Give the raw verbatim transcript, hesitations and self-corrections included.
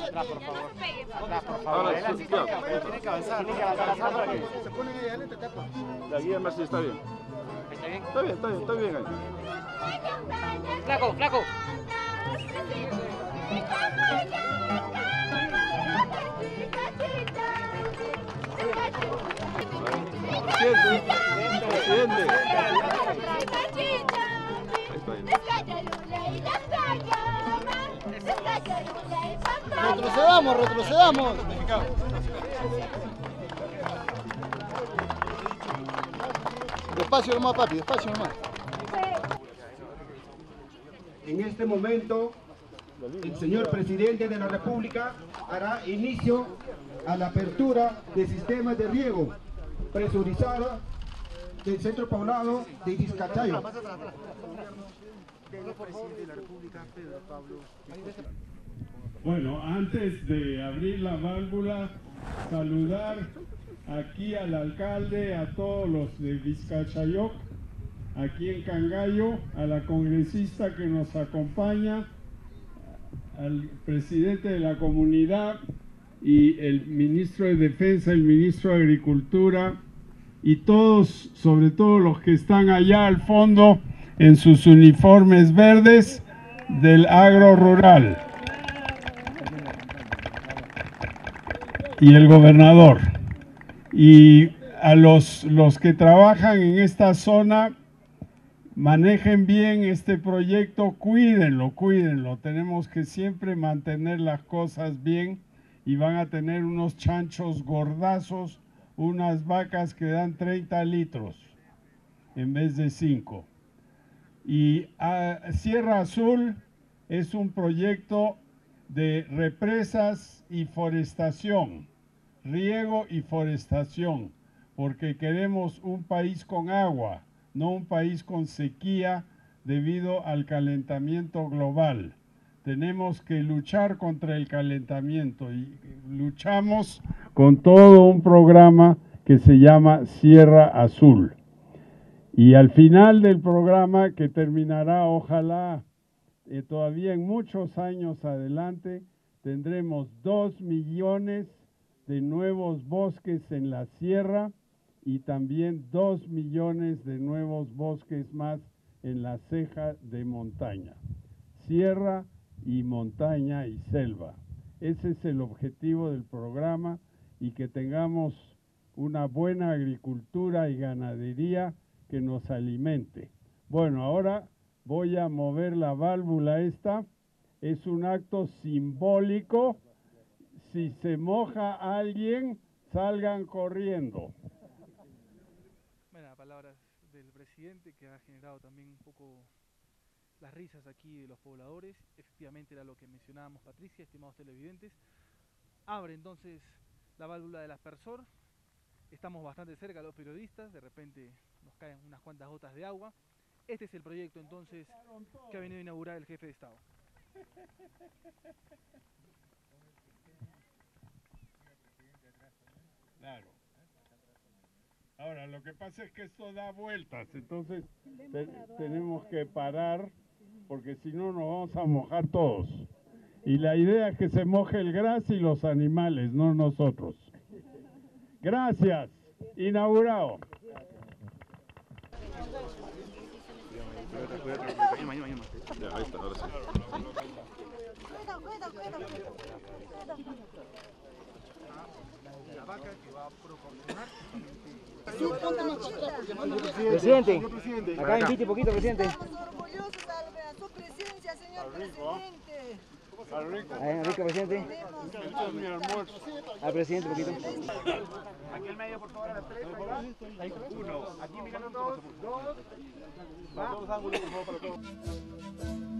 Atrás, por favor. Atrás, por favor. Ahora, Adelante, sí, tiene claro. que avanzar, tiene que avanzar, tiene que avanzar la cámara. Se ponen ahí adelante, tapa. La guía más sí está bien. ¿Está bien? Está bien, está bien, está bien ahí. Flaco, flaco. Presidente, presidente. Retrocedamos, retrocedamos. Despacio nomás, papi, despacio nomás. En este momento, el señor presidente de la República hará inicio a la apertura de sistemas de riego presurizado del centro poblado de Vizcachayo. Bueno, antes de abrir la válvula, saludar aquí al alcalde, a todos los de Vizcachayoc, aquí en Cangallo, a la congresista que nos acompaña, al presidente de la comunidad y el ministro de Defensa, el ministro de Agricultura y todos, sobre todo los que están allá al fondo en sus uniformes verdes del agro rural. Y el gobernador. Y a los, los que trabajan en esta zona, manejen bien este proyecto, cuídenlo, cuídenlo. Tenemos que siempre mantener las cosas bien y van a tener unos chanchos gordazos, unas vacas que dan treinta litros en vez de cinco. Y a Sierra Azul es un proyecto de represas y forestación, riego y forestación, porque queremos un país con agua, no un país con sequía debido al calentamiento global. Tenemos que luchar contra el calentamiento y luchamos con todo un programa que se llama Sierra Azul. Y al final del programa, que terminará ojalá eh, todavía en muchos años adelante, tendremos dos millones de nuevos bosques en la sierra y también dos millones de nuevos bosques más en la ceja de montaña. Sierra y montaña y selva. Ese es el objetivo del programa, y que tengamos una buena agricultura y ganadería que nos alimente. Bueno, ahora voy a mover la válvula esta. Es un acto simbólico. Si se moja alguien, salgan corriendo. Bueno, palabras del presidente, que ha generado también un poco las risas aquí de los pobladores. Efectivamente era lo que mencionábamos, Patricia, estimados televidentes. Abre entonces la válvula del aspersor. Estamos bastante cerca los periodistas, de repente nos caen unas cuantas gotas de agua. Este es el proyecto entonces que ha venido a inaugurar el jefe de Estado. Claro. Ahora, lo que pasa es que esto da vueltas, entonces te, tenemos que parar, porque si no nos vamos a mojar todos. Y la idea es que se moje el gras y los animales, no nosotros. Gracias. Inaugurado. Ya, ahí está, ahora sí. La vaca que va a proporcionar. Presidente, acá invite un poquito, presidente. Estamos orgullosos de su presencia, señor presidente. Ahí, rico, presidente. Al presidente un poquito. Aquí al medio, por favor, a las tres. Uno. Aquí mirando todos. Dos. Va. Todos los ángulos, por favor, para todos.